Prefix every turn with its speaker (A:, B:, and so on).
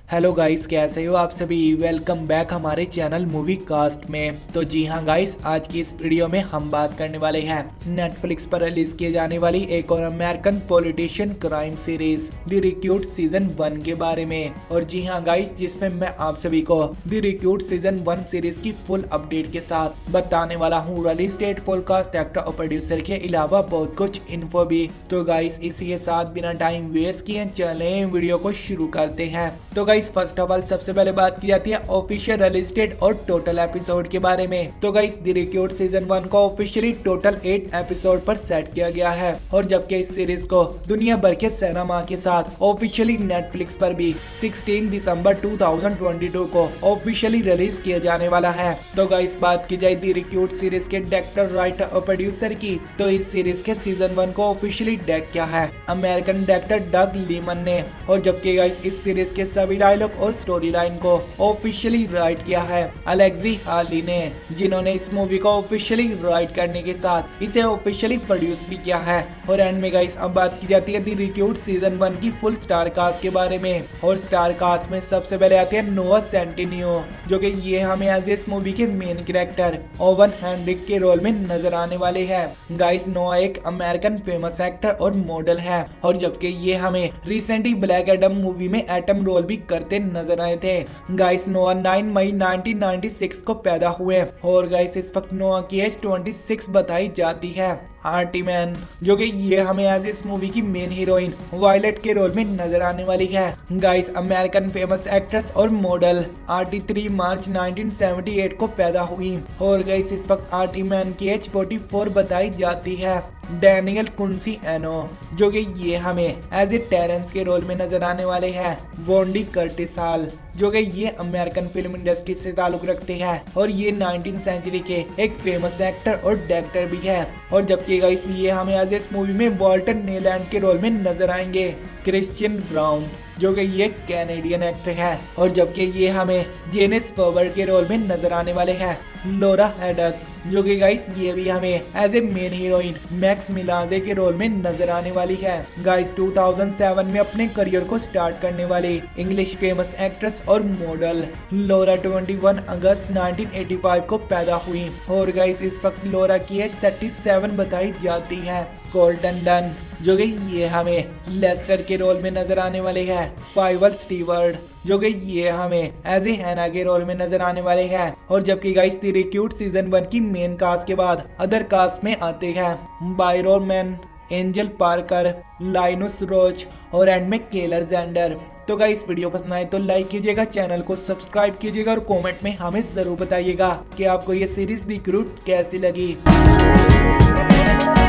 A: Hello guys, कैसे हो आप सभी। वेलकम बैक हमारे चैनल मूवी कास्ट में। तो जी हाँ गाइस, आज की इस वीडियो में हम बात करने वाले हैं नेटफ्लिक्स पर रिलीज किए जाने वाली एक और American politician crime series the recruit season 1 के बारे में। और जी हाँ गाइस, जिसमें मैं आप सभी को द रिक्रूट सीजन 1 सीरीज की फुल अपडेट के साथ बताने वाला हूँ। रिलीज डेट, पॉडकास्ट, एक्टर और प्रोड्यूसर के अलावा बहुत कुछ इन्फो भी। तो गाइस इसी के साथ बिना टाइम वेस्ट किए चले वीडियो को शुरू करते हैं। तो गाइस फर्स्ट ऑफ ऑल सबसे पहले बात की जाती है ऑफिशियल रिलीज डेट और टोटल एपिसोड के बारे में। तो गाइस द रिक्रूट सीजन 1 को ऑफिशियली टोटल 8 एपिसोड पर सेट किया गया है। और जबकि इस सीरीज को दुनिया भर के सिनेमा के साथ ऑफिशियली नेटफ्लिक्स पर भी 16 दिसंबर 2022 को ऑफिशियली रिलीज किया जाने वाला है। तो गाइस बात की जाए द रिक्रूट सीरीज के डायरेक्टर, राइटर और प्रोड्यूसर की, तो इस सीरीज के सीजन 1 को ऑफिशियली डायरेक्ट किया है अमेरिकन डायरेक्टर डग लीमन ने। और जबकि गाइस इस सीरीज के सभी डायलॉग और स्टोरी लाइन को ऑफिशियली राइट किया है अलेक्सी हार्ली ने, जिन्होंने इस मूवी को ऑफिशियली राइट करने के साथ इसे ऑफिशियली प्रोड्यूस भी किया है। और एंड में गाइस अब बात की जाती है द रिक्रूट सीजन 1 की फुल स्टार कास्ट के बारे में। और स्टार कास्ट में सबसे पहले आते हैं नोआ सेंटिनियो, जो कि ये हमें एज इस मूवी के मेन कैरेक्टर ओवन हेनरिक के रोल में नजर आने वाले हैं। गाइस नोआ एक अमेरिकन फेमस एक्टर और मॉडल है। और जबकि ये हमें रिसेंटली ब्लैक एडम मूवी में एटम रोल भी करते नजर आए थे। गाइस नोआ 9 मई 1996 को पैदा हुए। और गाइस इस वक्त नोआ की एज 26 बताई जाती है। आर्टी मैन, जो कि ये हमें एज इस मूवी की मेन हीरोइन वायलेट के रोल में नजर आने वाली है। गाइस अमेरिकन फेमस एक्ट्रेस और मॉडल आर्टी 3 मार्च 1978 को पैदा हुई। और गाइस इस वक्त आर्टी मैन की एज 44 बताई जाती है। डैनियल कुंसी एनो, जो कि ये हमें एज ए टेरेंस के रोल में नजर आने वाले हैं। वोंडी कर्टिस हॉल, जो कि ये अमेरिकन फिल्म इंडस्ट्री से ताल्लुक रखते हैं और ये 19th सेंचुरी के एक फेमस एक्टर और डायरेक्टर भी है। और जबकि गाइस ये हमें एज इस मूवी में वॉल्टर नेलैंड के रोल में नजर आएंगे। क्रिश्चियन ब्राउन, जो कि ये कैनेडियन एक्टर है। और जबकि ये हमें जेनिस फॉरवर्ड के रोल में नजर आने वाले हैं। लोरा हैडक, जो कि गाइस ये भी हमें as a main heroine Max Meladze के रोल में नजर आने वाली है। गाइस 2007 में अपने करियर को स्टार्ट करने वाली इंग्लिश फेमस एक्ट्रेस और मॉडल लोरा 21 अगस्त 1985 को पैदा हुई। और गाइस इस वक्त लोरा की एज 37 बताई जाती है। कोल्टन डन, जो कि ये हमें लेस्टर के रोल में नजर आने वाले हैं। फाइवल स्टीवर्ड, जो कि ये हमें एज ए हैना के रोल में नजर आने वाले हैं। और जबकि गाइस द रिक्रूट सीजन 1 की मेन कास्ट के बाद अदर कास्ट में आते हैं Byron Mann, Angel Parker, Linus Roache और एंड में केलर जेंडर। तो गाइस वीडियो पसंद आए तो लाइक कीजिएगा, चैनल को सब्सक्राइब कीजिएगा और कमेंट में हमें जरूर बताइएगा कि आपको ये सीरीज द रिक्रूट कैसी लगी।